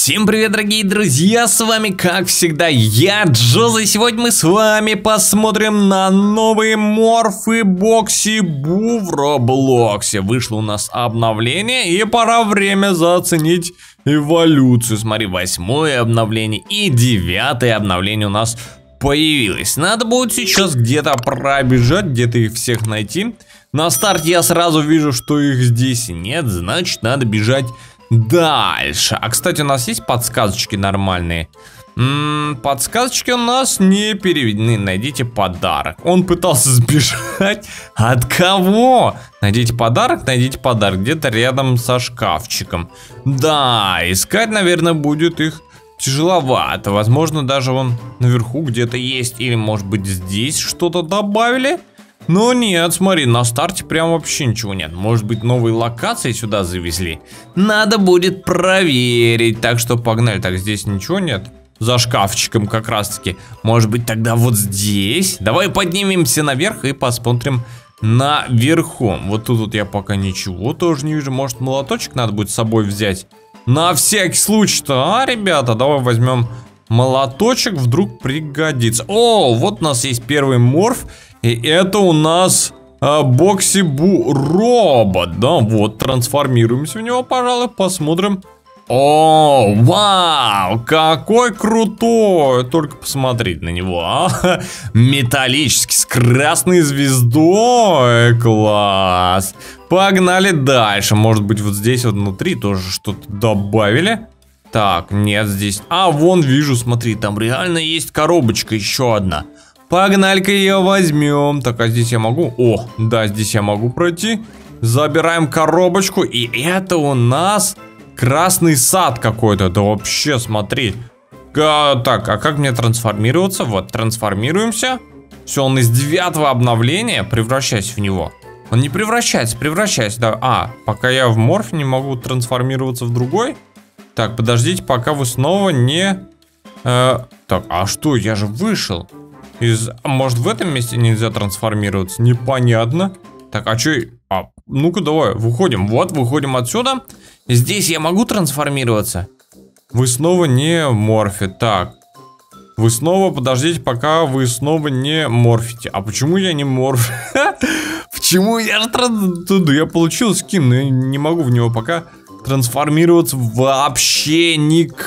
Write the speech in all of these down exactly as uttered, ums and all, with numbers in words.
Всем привет, дорогие друзья, с вами как всегда я, Джоза, и сегодня мы с вами посмотрим на новые морфы Бокси Бу в Роблоксе. Вышло у нас обновление, и пора время заценить эволюцию. Смотри, восьмое обновление и девятое обновление у нас появилось. Надо будет сейчас где-то пробежать, где-то их всех найти. На старте я сразу вижу, что их здесь нет, значит надо бежать дальше. А, кстати, у нас есть подсказочки нормальные? М-м, подсказочки у нас не переведены. Найдите подарок. Он пытался сбежать. От кого? Найдите подарок, найдите подарок. Где-то рядом со шкафчиком. Да, искать, наверное, будет их тяжеловато. Возможно, даже вон наверху где-то есть. Или, может быть, здесь что-то добавили? Но нет, смотри, на старте прям вообще ничего нет. Может быть, новые локации сюда завезли? Надо будет проверить. Так что погнали. Так, здесь ничего нет? За шкафчиком как раз таки. Может быть, тогда вот здесь? Давай поднимемся наверх и посмотрим наверху. Вот тут вот я пока ничего тоже не вижу. Может, молоточек надо будет с собой взять? На всякий случай-то, а, ребята? Давай возьмем молоточек, вдруг пригодится. О, вот у нас есть первый морф. И это у нас а, Бокси Бу робот. Да, вот, трансформируемся в него, пожалуй, посмотрим. О, вау, какой крутой. Только посмотреть на него, а? Металлический, с красной звездой. Класс. Погнали дальше. Может быть, вот здесь вот внутри тоже что-то добавили. Так, нет, здесь... А, вон вижу, смотри, там реально есть коробочка еще одна. Погнали-ка ее возьмем. Так, а здесь я могу? О, да, здесь я могу пройти. Забираем коробочку. И это у нас красный сад какой-то. Да вообще, смотри. А, так, а как мне трансформироваться? Вот, трансформируемся. Все, он из девятого обновления. Превращайся в него. Он не превращается, превращайся. Да. А, пока я в морфе не могу трансформироваться в другой. Так, подождите, пока вы снова не... Э, так, а что? Я же вышел. Из... Может, в этом месте нельзя трансформироваться? Непонятно. Так, а что... А, ну-ка, давай, выходим. Вот, выходим отсюда. Здесь я могу трансформироваться? Вы снова не морфе. Так. Вы снова, подождите, пока вы снова не морфите. А почему я не морф? Почему я же транс... Я получил скин, но я не могу в него пока... трансформироваться вообще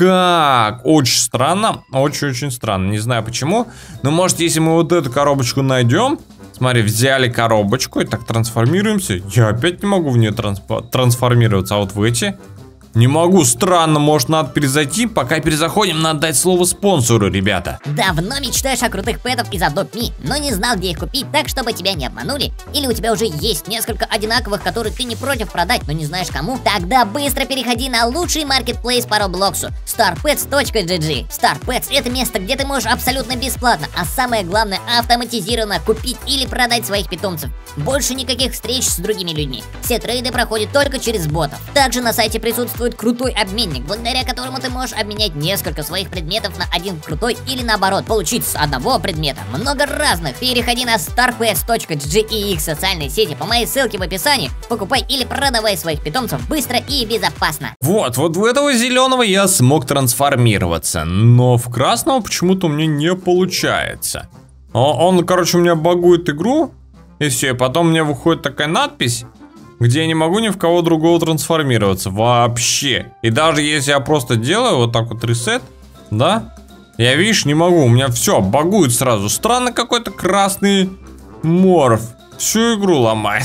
никак. Очень странно. Очень-очень странно. Не знаю почему. Но может, если мы вот эту коробочку найдем. Смотри, взяли коробочку и так трансформируемся. Я опять не могу в нее трансф... трансформироваться. А вот в эти не могу. Странно. Может, надо перезайти. Пока перезаходим, надо дать слово спонсору, ребята. Давно мечтаешь о крутых пэтов из Adopt Me, но не знал, где их купить так, чтобы тебя не обманули? Или у тебя уже есть несколько одинаковых, которые ты не против продать, но не знаешь кому? Тогда быстро переходи на лучший маркетплейс по Роблоксу – стар пэтс точка джи джи. StarPets – это место, где ты можешь абсолютно бесплатно, а самое главное – автоматизированно купить или продать своих питомцев. Больше никаких встреч с другими людьми. Все трейды проходят только через ботов. Также на сайте присутствует крутой обменник, благодаря которому ты можешь обменять несколько своих предметов на один крутой или наоборот, получить с одного предмета много разных. Переходи на стар пэтс точка джи джи и их социальные сети по моей ссылке в описании. Покупай или продавай своих питомцев быстро и безопасно. Вот, вот в этого зеленого я смог трансформироваться, но в красного почему-то у меня не получается. Он, короче, у меня багует игру, и все, и потом у меня выходит такая надпись, где я не могу ни в кого другого трансформироваться вообще. И даже если я просто делаю вот так вот ресет, да, я, видишь, не могу. У меня все багует сразу. Странно, какой-то красный морф всю игру ломает.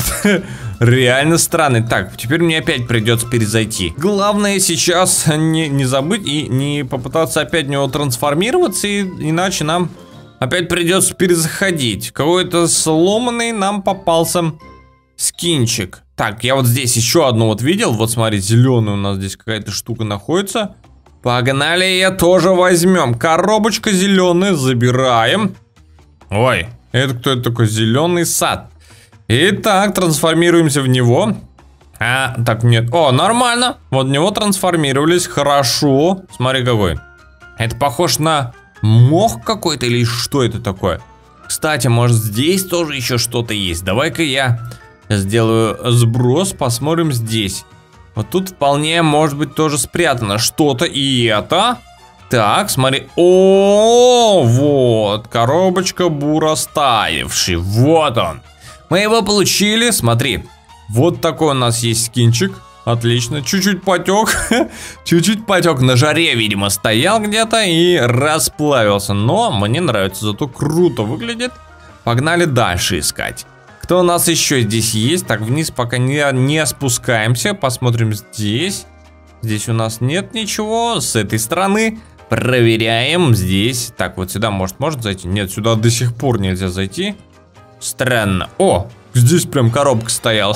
Реально странный. Так, теперь мне опять придется перезайти. Главное сейчас не, не забыть и не попытаться опять в него трансформироваться, и, иначе нам опять придется перезаходить. Какой-то сломанный нам попался скинчик. Так, я вот здесь еще одну вот видел. Вот смотри, зеленый у нас здесь какая-то штука находится. Погнали, ее тоже возьмем. Коробочка зеленая, забираем. Ой, это кто это такой? Зеленый сад. Итак, трансформируемся в него. А, так, нет. О, нормально. Вот в него трансформировались, хорошо. Смотри какой. Это похож на мох какой-то или что это такое? Кстати, может здесь тоже еще что-то есть. Давай-ка я сделаю сброс, посмотрим здесь. Вот тут вполне может быть тоже спрятано что-то. И это... Так, смотри. О, вот, коробочка бур растаявший. Вот он. Мы его получили, смотри. Вот такой у нас есть скинчик. Отлично, чуть-чуть потек. Чуть-чуть потек, на жаре, видимо, стоял где-то и расплавился. Но мне нравится, зато круто выглядит. Погнали дальше искать. Кто у нас еще здесь есть? Так, вниз пока не, не спускаемся. Посмотрим здесь. Здесь у нас нет ничего. С этой стороны проверяем здесь. Так, вот сюда может можно зайти? Нет, сюда до сих пор нельзя зайти. Странно. О, здесь прям коробка стояла.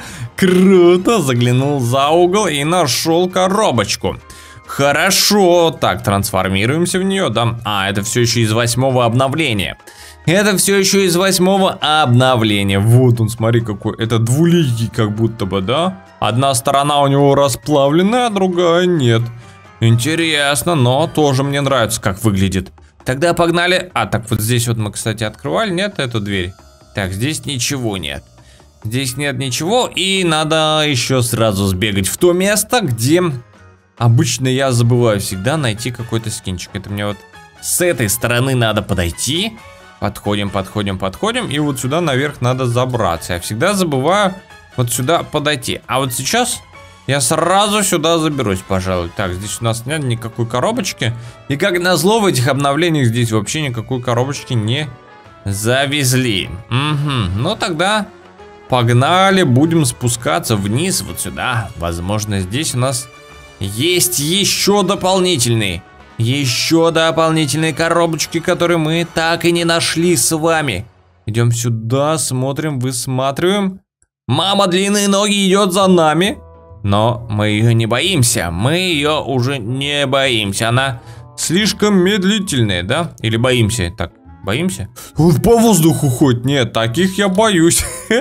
Круто, заглянул за угол и нашел коробочку. Хорошо, так, трансформируемся в нее, да? А, это все еще из восьмого обновления. Это все еще из восьмого обновления. Вот он, смотри, какой. Это двуликий как будто бы, да? Одна сторона у него расплавленная, а другая нет. Интересно, но тоже мне нравится, как выглядит. Тогда погнали. А, так вот здесь вот мы, кстати, открывали, нет, эту дверь? Так, здесь ничего нет. Здесь нет ничего, и надо еще сразу сбегать в то место, где обычно я забываю всегда найти какой-то скинчик. Это мне вот с этой стороны надо подойти. Подходим, подходим, подходим, и вот сюда наверх надо забраться. Я всегда забываю вот сюда подойти. А вот сейчас я сразу сюда заберусь, пожалуй. Так, здесь у нас нет никакой коробочки. И как назло, в этих обновлениях здесь вообще никакой коробочки не завезли. Угу. Ну тогда погнали, будем спускаться вниз вот сюда. Возможно, здесь у нас есть еще дополнительные, еще дополнительные коробочки, которые мы так и не нашли с вами. Идем сюда, смотрим, высматриваем. Мама длинные ноги идет за нами. Но мы ее не боимся. Мы ее уже не боимся. Она слишком медлительная, да? Или боимся? Так, боимся? Вот по воздуху ходит. Нет, таких я боюсь.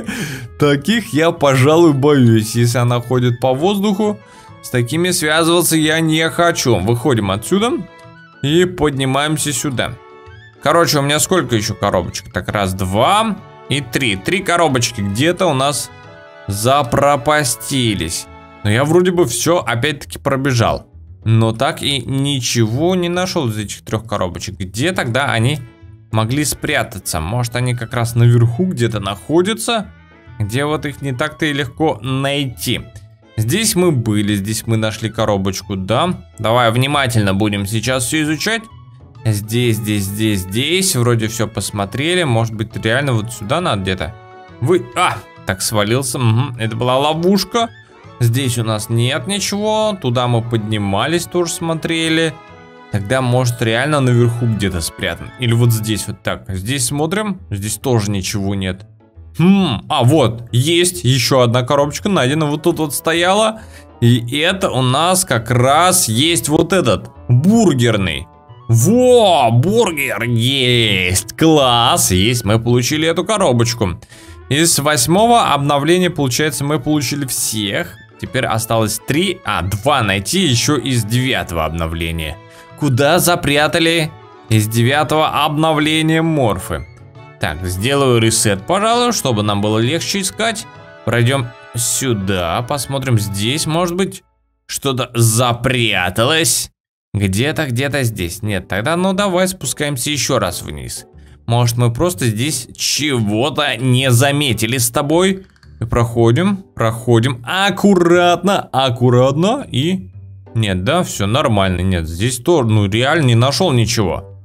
Таких я, пожалуй, боюсь. Если она ходит по воздуху, с такими связываться я не хочу. Выходим отсюда и поднимаемся сюда. Короче, у меня сколько еще коробочек? Так, раз, два и три. Три коробочки где-то у нас запропастились. Но я вроде бы все опять-таки пробежал. Но так и ничего не нашел из этих трех коробочек. Где тогда они могли спрятаться? Может, они как раз наверху где-то находятся? Где вот их не так-то и легко найти. Здесь мы были, здесь мы нашли коробочку, да? Давай внимательно будем сейчас все изучать. Здесь, здесь, здесь, здесь. Вроде все посмотрели. Может быть, реально вот сюда надо где-то. Вы... А! Так, свалился. Угу. Это была ловушка. Здесь у нас нет ничего. Туда мы поднимались, тоже смотрели. Тогда, может, реально наверху где-то спрятан. Или вот здесь вот так. Здесь смотрим. Здесь тоже ничего нет. Хм, а вот, есть еще одна коробочка найдена. Вот тут вот стояла. И это у нас как раз есть вот этот бургерный. Во, бургер есть. Класс, есть. Мы получили эту коробочку. Из восьмого обновления, получается, мы получили всех. Теперь осталось три, а два найти еще из девятого обновления. Куда запрятали из девятого обновления морфы? Так, сделаю ресет, пожалуй, чтобы нам было легче искать. Пройдем сюда, посмотрим, здесь, может быть, что-то запряталось. Где-то, где-то здесь. Нет, тогда ну давай спускаемся еще раз вниз. Может, мы просто здесь чего-то не заметили с тобой. И проходим, проходим аккуратно, аккуратно и... Нет, да, все нормально. Нет, здесь тоже, ну реально не нашел ничего.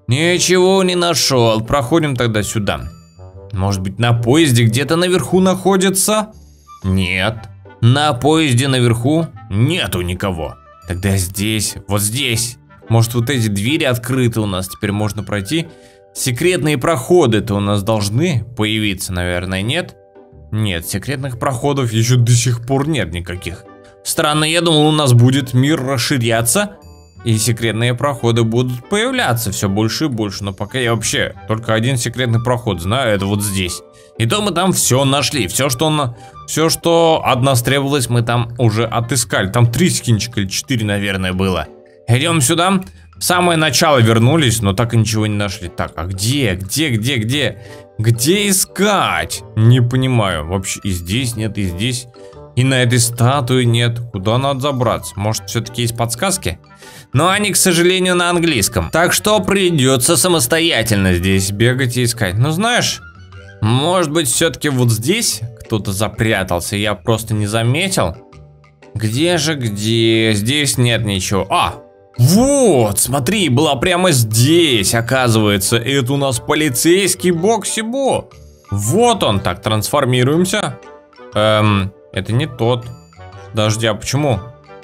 Ничего не нашел. Проходим тогда сюда. Может быть, на поезде где-то наверху находится? Нет. На поезде наверху нету никого. Тогда здесь, вот здесь. Может, вот эти двери открыты у нас. Теперь можно пройти. Секретные проходы-то у нас должны появиться, наверное, нет? Нет, секретных проходов еще до сих пор нет никаких. Странно, я думал, у нас будет мир расширяться, и секретные проходы будут появляться все больше и больше. Но пока я вообще только один секретный проход знаю, это вот здесь. И то мы там все нашли, все, что, на... все, что от нас требовалось, мы там уже отыскали. Там три скинчика или четыре, наверное, было. Идем сюда. В самое начало вернулись, но так и ничего не нашли. Так, а где, где, где, где? Где искать? Не понимаю. Вообще и здесь нет, и здесь. И на этой статуе нет. Куда надо забраться? Может, все-таки есть подсказки? Но они, к сожалению, на английском. Так что придется самостоятельно здесь бегать и искать. Ну, знаешь, может быть, все-таки вот здесь кто-то запрятался, я просто не заметил. Где же, где? Здесь нет ничего. А, вот, смотри, была прямо здесь, оказывается. Это у нас полицейский Бокси-Бо. Вот он, так, трансформируемся. Эм, это не тот. Подожди, а почему?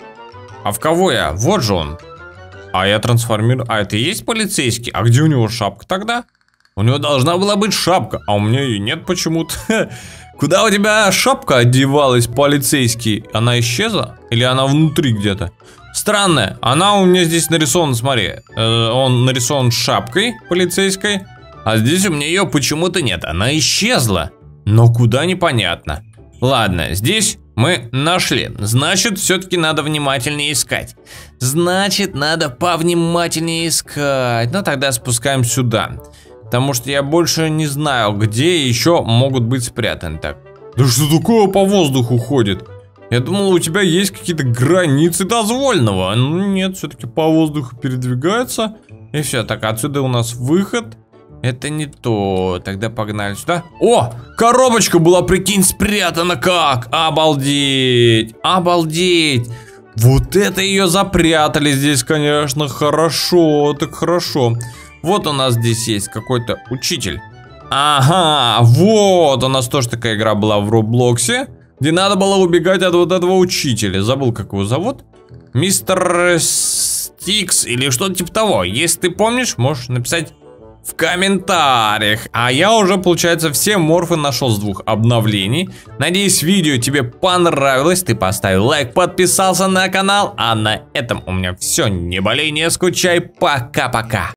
А в кого я? Вот же он. А я трансформирую. А это и есть полицейский? А где у него шапка тогда? У него должна была быть шапка, а у меня ее нет почему-то. Куда у тебя шапка одевалась, полицейский? Она исчезла? Или она внутри где-то? Странная. Она у меня здесь нарисована, смотри. Э, он нарисован шапкой полицейской. А здесь у меня ее почему-то нет. Она исчезла. Но куда, непонятно. Ладно, здесь мы нашли. Значит, все-таки надо внимательнее искать. Значит, надо повнимательнее искать. Ну, тогда спускаем сюда. Потому что я больше не знаю, где еще могут быть спрятаны. Так, да что такое по воздуху ходит? Я думал, у тебя есть какие-то границы дозвольного. Ну нет, все-таки по воздуху передвигается. И все, так, отсюда у нас выход. Это не то. Тогда погнали сюда. О, коробочка была, прикинь, спрятана как. Обалдеть, обалдеть. Вот это ее запрятали здесь, конечно, хорошо, так хорошо. Вот у нас здесь есть какой-то учитель. Ага, вот у нас тоже такая игра была в Роблоксе, где надо было убегать от вот этого учителя. Забыл, как его зовут. Мистер Стикс или что-то типа того. Если ты помнишь, можешь написать в комментариях. А я уже, получается, все морфы нашел с двух обновлений. Надеюсь, видео тебе понравилось. Ты поставил лайк, подписался на канал. А на этом у меня все. Не болей, не скучай. Пока-пока.